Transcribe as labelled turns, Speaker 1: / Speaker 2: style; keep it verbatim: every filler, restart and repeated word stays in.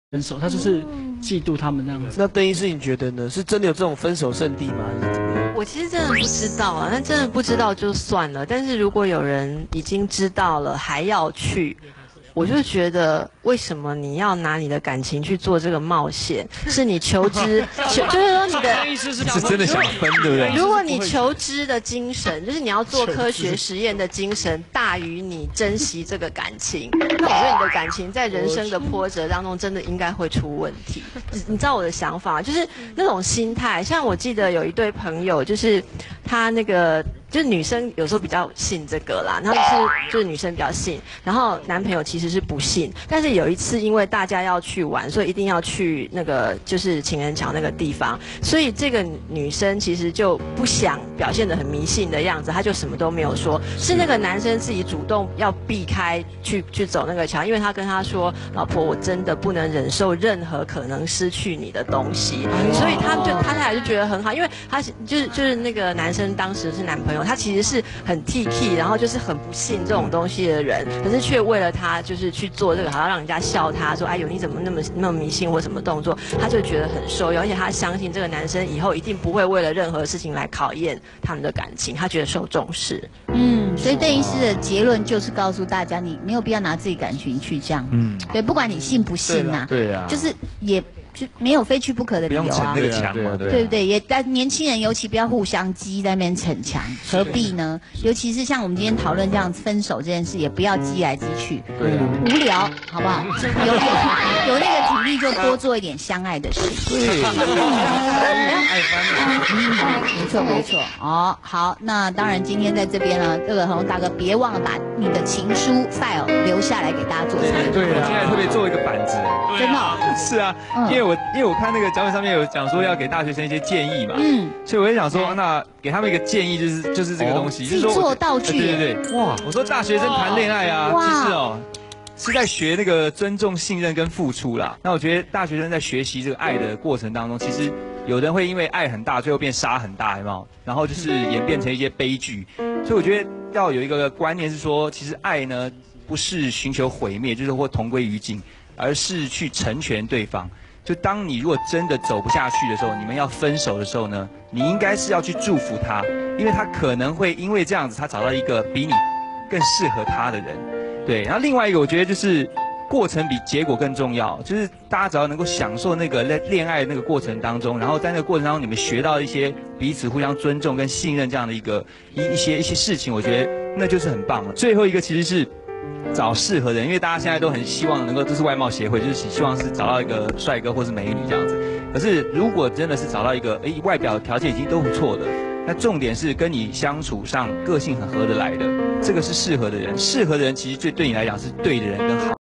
Speaker 1: 分手，他就是嫉妒他们这样子。
Speaker 2: 那邓医师，你觉得呢？是真的有这种分手圣地吗？还是怎么样？
Speaker 3: 我其实真的不知道啊，那真的不知道就算了。但是如果有人已经知道了还要去，我就觉得为什么你要拿你的感情去做这个冒险？是你求知，求就是说你的
Speaker 1: 意思是
Speaker 4: 是真的想分，对不对？
Speaker 3: 如果你求知的精神，就是你要做科学实验的精神大于你珍惜这个感情，那我觉得你的感情在人生的波折当中真的应该会出问题。你知道我的想法，就是那种心态。像我记得有一对朋友，就是他那个。就是女生有时候比较信这个啦，然后是就是女生比较信，然后男朋友其实是不信。但是有一次因为大家要去玩，所以一定要去那个就是情人桥那个地方，所以这个女生其实就不想表现得很迷信的样子，她就什么都没有说。是那个男生自己主动要避开去去走那个桥，因为他跟他说：“老婆，我真的不能忍受任何可能失去你的东西。”所以他就他太太就觉得很好，因为他就是就是那个男生当时是男朋友。他其实是很 T K， 然后就是很不信这种东西的人，可是却为了他就是去做这个，好像让人家笑他说：“哎呦，你怎么那么那么迷信或什么动作？”他就觉得很受用，而且他相信这个男生以后一定不会为了任何事情来考验他们的感情，他觉得受重视。
Speaker 5: 嗯，所以邓医师的结论就是告诉大家，你没有必要拿自己感情去这样。嗯，对，不管你信不信呐、啊，
Speaker 4: 对啊，
Speaker 5: 就是也。就没有非去不可的理由啊，
Speaker 4: 那个墙嘛，
Speaker 5: 对不对？也但年轻人尤其不要互相激在那边逞强，何必呢？尤其是像我们今天讨论这样分手这件事，也不要激来激去，
Speaker 4: 对啊，
Speaker 5: 无聊，好不好？有那个有那个体力就多做一点相爱的事。
Speaker 4: 对，爱翻
Speaker 5: 没错没错。哦，好，那当然今天在这边呢，这个恒隆大哥别忘了把你的情书 file 留下来给大家做参考。
Speaker 4: 对啊，我今天还特别做一个板子，
Speaker 5: 真的。
Speaker 4: 是啊，因为我因为我看那个脚本上面有讲说要给大学生一些建议嘛，嗯，所以我就想说，那给他们一个建议就是就是这个东西，就是
Speaker 5: 说做道具，
Speaker 4: 对对对，哇，我说大学生谈恋爱啊，其实哦是在学那个尊重、信任跟付出啦。那我觉得大学生在学习这个爱的过程当中，其实有人会因为爱很大，最后变杀很大，有没有？然后就是演变成一些悲剧。所以我觉得要有一个观念是说，其实爱呢不是寻求毁灭，就是或同归于尽，而是去成全对方。就当你如果真的走不下去的时候，你们要分手的时候呢，你应该是要去祝福他，因为他可能会因为这样子，他找到一个比你更适合他的人。对，然后另外一个我觉得就是过程比结果更重要，就是大家只要能够享受那个恋爱那个过程当中，然后在那个过程当中你们学到一些彼此互相尊重跟信任这样的一个一一些一些事情，我觉得那就是很棒了。最后一个其实是找适合的人，因为大家现在都很希望能够，这是外貌协会，就是希望是找到一个帅哥或是美女这样子。可是如果真的是找到一个，哎，外表条件已经都不错的，那重点是跟你相处上个性很合得来的，这个是适合的人。适合的人其实最对你来讲是对的人跟好。